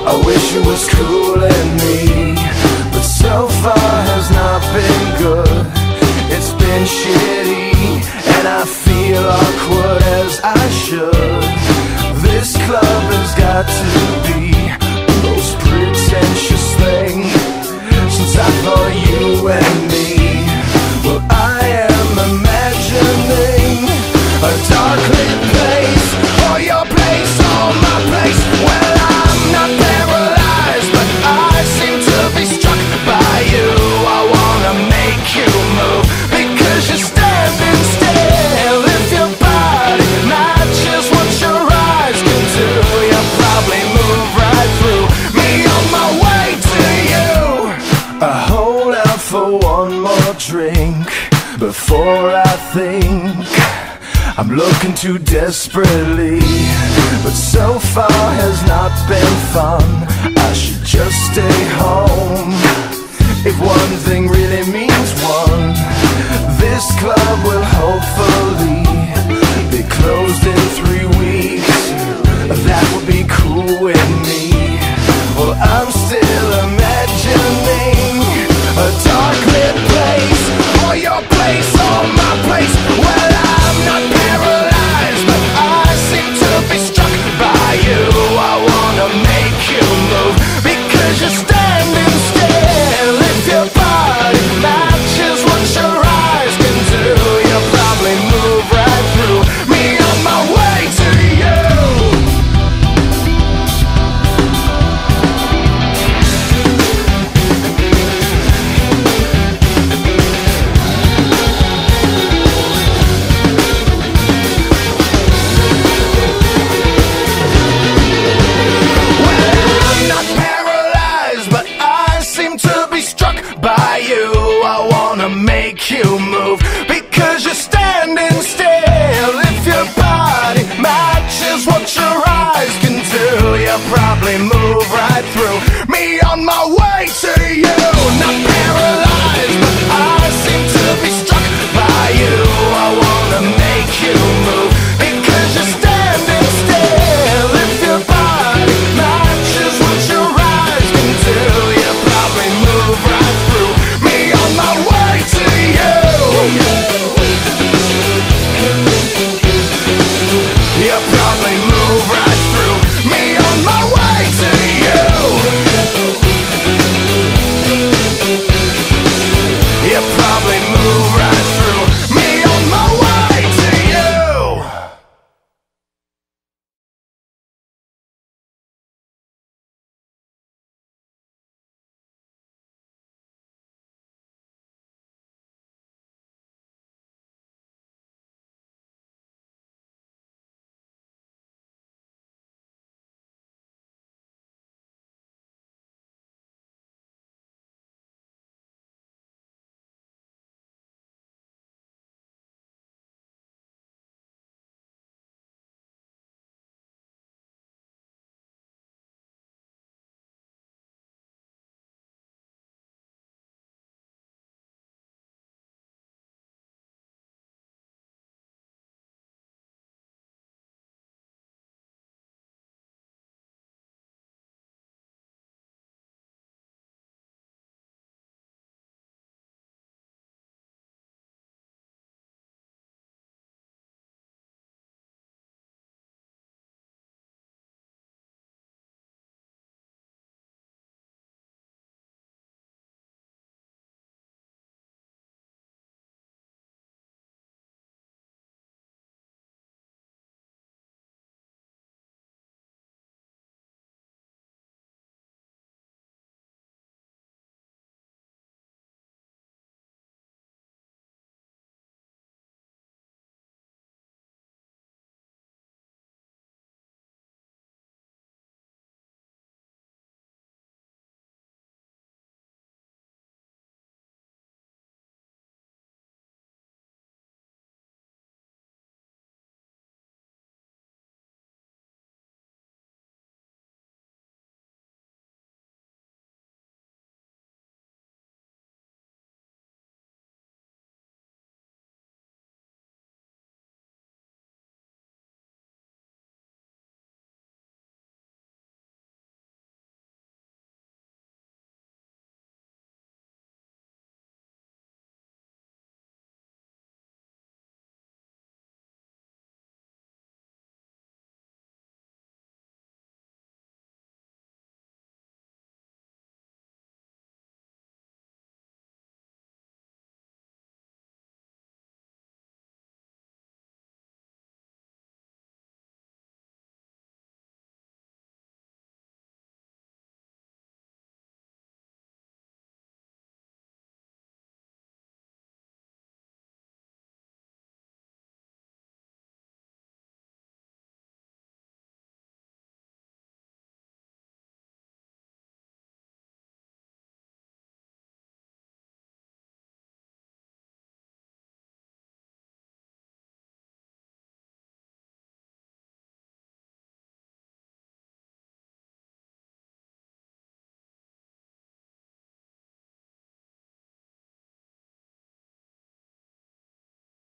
I wish it was cooling me, but so far has not been good. It's been shitty, and I feel awkward as I should. This club has got to be the most pretentious thing since I thought you and me. Well, I am imagining a dark lit place, or your place, or my place. Well, I'm not paralyzed, but I seem to be struck by you. I wanna make you move, because you're standing still. If your body matches what your eyes can do, you'll probably move right through me on my way to you. I hold out for one more drink before I think I'm looking too desperately, but so far has not been fun. I should just stay home. If one thing really means one, this club will hopefully be closed in 3 weeks. That would be cool with me. Well, I'm still imagining a dark lit place, or your place, or my place. Well, I'm not paralyzed, but I seem to be struck by you. I wanna make you move, because you're standing still. If your body matches what your eyes can do, you'll probably move right through me on my way to you. By you, I wanna make you move, because you're standing still. If your body matches what your eyes can do, you'll probably move right through me on my way to you. Not paralyzed.